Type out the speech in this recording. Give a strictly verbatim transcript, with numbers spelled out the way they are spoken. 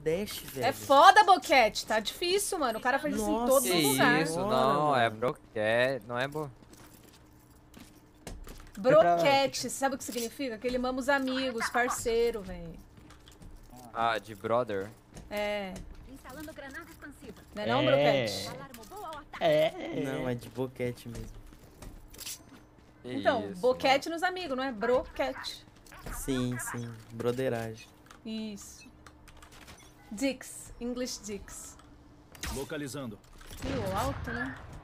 dash, velho. É foda, Boquete. Tá difícil, mano. O cara faz isso em Nossa, todo Que lugar. isso, Bora, não, é mano. broquete, não é bo... Broquete. Você sabe o que significa? Que ele mama os amigos, parceiro, velho. Ah, de brother. É. Instalando granada expansiva. Não é não, É. Broquete? Alarmo boa ao ataque. É. Não, é de boquete mesmo. Que Então, isso, boquete nos amigos, não é broquete. Sim, sim. Broderagem. Isso. Dix. English Dix. Localizando. Meio alto, né?